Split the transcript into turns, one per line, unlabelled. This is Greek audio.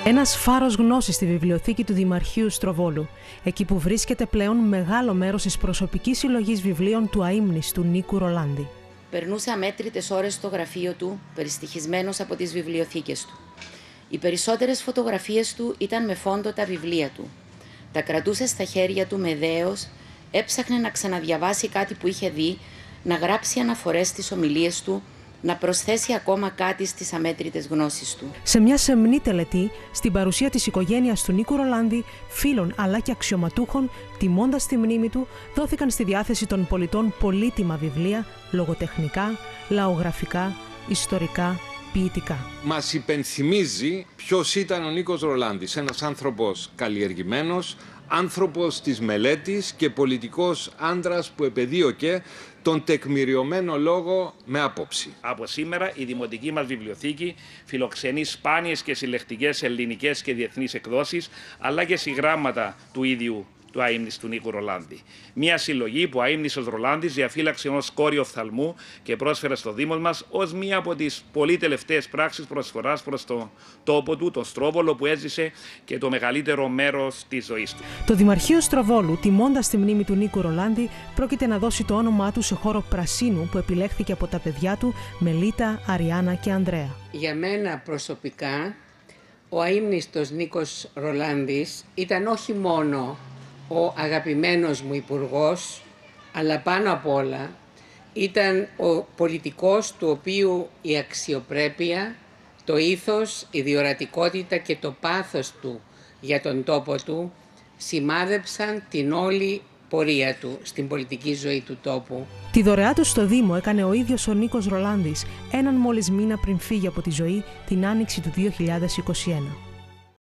Ένας φάρος γνώσης στη βιβλιοθήκη του Δημαρχείου Στροβόλου, εκεί που βρίσκεται πλέον μεγάλο μέρος της προσωπικής συλλογής βιβλίων του αείμνηστου Νίκου Ρολάνδη.
Περνούσε αμέτρητες ώρες στο γραφείο του, περιστοιχισμένος από τις βιβλιοθήκες του. Οι περισσότερες φωτογραφίες του ήταν με φόντο τα βιβλία του. Τα κρατούσε στα χέρια του με δέος, έψαχνε να ξαναδιαβάσει κάτι που είχε δει, να γράψει αναφορές στις ομιλίες του, να προσθέσει ακόμα κάτι στις αμέτρητες γνώσεις του.
Σε μια σεμνή τελετή, στην παρουσία της οικογένειας του Νίκου Ρολάνδη, φίλων αλλά και αξιωματούχων, τιμώντας τη μνήμη του, δόθηκαν στη διάθεση των πολιτών πολύτιμα βιβλία, λογοτεχνικά, λαογραφικά, ιστορικά, ποιητικά.
Μας υπενθυμίζει ποιος ήταν ο Νίκος Ρολάνδης, ένας άνθρωπος καλλιεργημένος, άνθρωπος της μελέτης και πολιτικός άντρας που επεδίωκε τον τεκμηριωμένο λόγο με άποψη.
Από σήμερα η Δημοτική μας Βιβλιοθήκη φιλοξενεί σπάνιες και συλλεκτικές ελληνικές και διεθνείς εκδόσεις, αλλά και συγγράμματα του ίδιου του αείμνηστου Νίκου Ρολάνδη. Μια συλλογή που ο αείμνηστος Ρολάνδης διαφύλαξε ως κόριο οφθαλμού και πρόσφερε στο Δήμο μας ως μία από τις πολύ τελευταίες πράξεις προσφοράς προς τον τόπο του, τον Στρόβολο, που έζησε και το μεγαλύτερο μέρος της ζωής του.
Το Δημαρχείο Στροβόλου, τιμώντας τη μνήμη του Νίκου Ρολάνδη, πρόκειται να δώσει το όνομά του σε χώρο πρασίνου που επιλέχθηκε από τα παιδιά του Μελίτα, Αριάννα και Ανδρέα.
Για μένα προσωπικά, ο αείμνηστος Νίκος Ρολάνδης ήταν όχι μόνο ο αγαπημένος μου υπουργός, αλλά πάνω απ' όλα ήταν ο πολιτικός του οποίου η αξιοπρέπεια, το ήθος, η διορατικότητα και το πάθος του για τον τόπο του σημάδεψαν την όλη πορεία του στην πολιτική ζωή του τόπου.
Τη δωρεά του στο Δήμο έκανε ο ίδιος ο Νίκος Ρολάνδης, έναν μόλις μήνα πριν φύγει από τη ζωή, την άνοιξη του 2021.